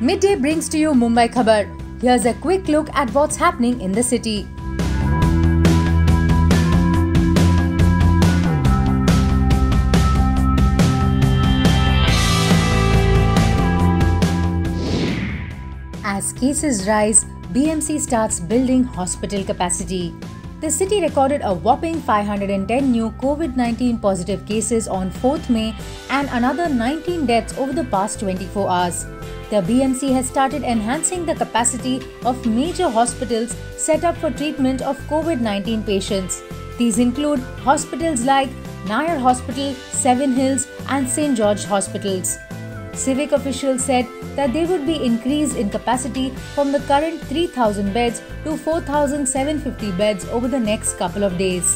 Midday brings to you Mumbai Khabar. Here's a quick look at what's happening in the city. As cases rise, BMC starts building hospital capacity. The city recorded a whopping 510 new COVID-19 positive cases on 4th May and another 19 deaths over the past 24 hours. The BMC has started enhancing the capacity of major hospitals set up for treatment of COVID-19 patients. These include hospitals like Nair Hospital, Seven Hills and St. George Hospitals. Civic officials said that they would be increased in capacity from the current 3,000 beds to 4,750 beds over the next couple of days.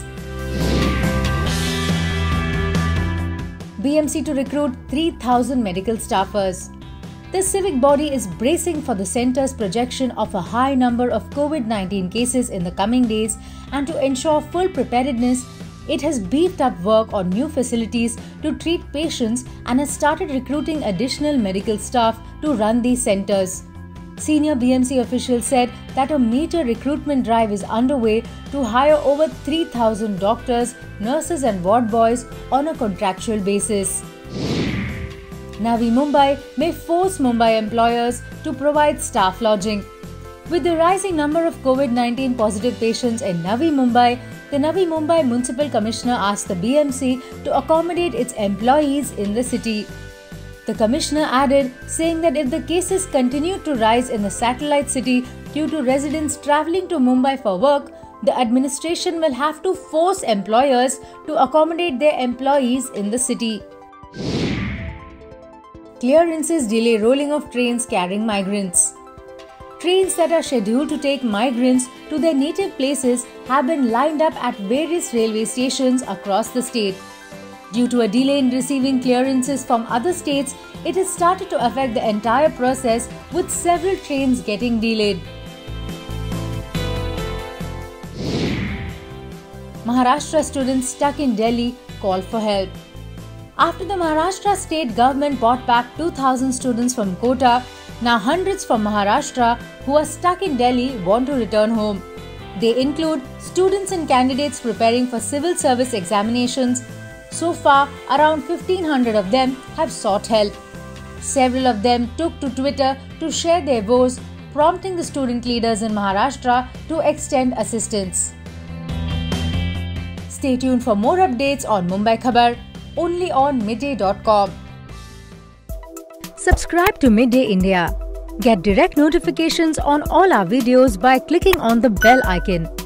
BMC to recruit 3,000 medical staffers. The civic body is bracing for the centre's projection of a high number of COVID-19 cases in the coming days, and to ensure full preparedness, it has beefed up work on new facilities to treat patients and has started recruiting additional medical staff to run these centres. Senior BMC officials said that a major recruitment drive is underway to hire over 3,000 doctors, nurses and ward boys on a contractual basis. Navi Mumbai may force Mumbai employers to provide staff lodging. With the rising number of COVID-19 positive patients in Navi Mumbai, the Navi Mumbai Municipal Commissioner asked the BMC to accommodate its employees in the city. The Commissioner added, saying that if the cases continue to rise in the satellite city due to residents travelling to Mumbai for work, the administration will have to force employers to accommodate their employees in the city. Clearances delay rolling of trains carrying migrants. Trains that are scheduled to take migrants to their native places have been lined up at various railway stations across the state. Due to a delay in receiving clearances from other states, it has started to affect the entire process, with several trains getting delayed. Maharashtra students stuck in Delhi call for help. After the Maharashtra state government brought back 2,000 students from Kota, now hundreds from Maharashtra who are stuck in Delhi want to return home. They include students and candidates preparing for civil service examinations. So far, around 1,500 of them have sought help. Several of them took to Twitter to share their woes, prompting the student leaders in Maharashtra to extend assistance. Stay tuned for more updates on Mumbai Khabar, only on midday.com. Subscribe to Midday India. Get direct notifications on all our videos by clicking on the bell icon.